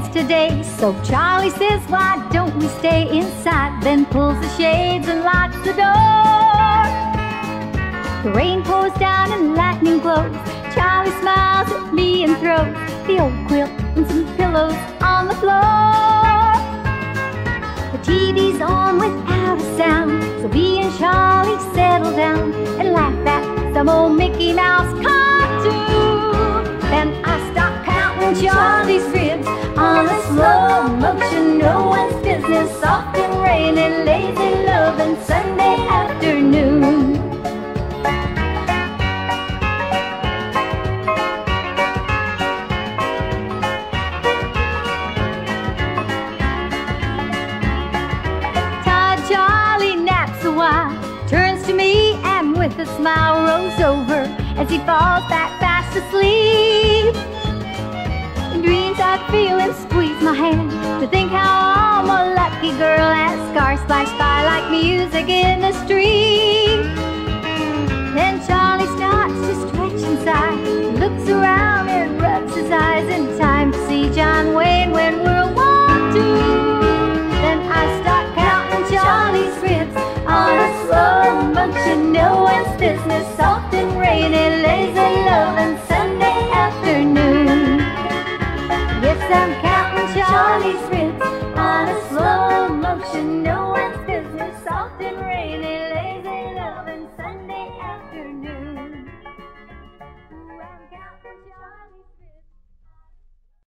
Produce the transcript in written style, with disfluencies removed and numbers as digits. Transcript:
dance today. So Charlie says, why don't we stay inside? Then pulls the shades and locks the door. The rain pours down and lightning glows. Charlie smiles at me and throws the old quilt and some pillows on the floor. The TV's on without a sound, so he and Charlie settle down and laugh at some old Mickey Mouse cartoon. Then I start counting Charlie's ribs on a slow motion, no one's business. Soft and rainy, lazy love and Sunday afternoon. Charlie naps a while, turns to me and with a smile rolls over as he falls back fast asleep. In dreams I feel him squeeze my hand to think how I'm a lucky girl as cars flash by like music in the street. Then Charlie starts to stretch inside, looks around and rubs his eyes in time to see John Wayne when World War II. Then I start counting Charlie's ribs on a slow motion, no one's business. Soft and rainy, lazy love and Sunday afternoon. Yes, I'm